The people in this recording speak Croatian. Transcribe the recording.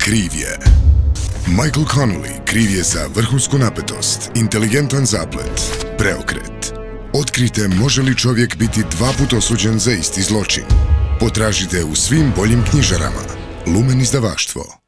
kriv je. Michael Connelly kriv je za vrhunsku napetost, inteligentan zaplet, preokret. Otkrite može li čovjek biti 2 puta osuđen za isti zločin. Potražite u svim boljim knjižarama. Lumen izdavaštvo.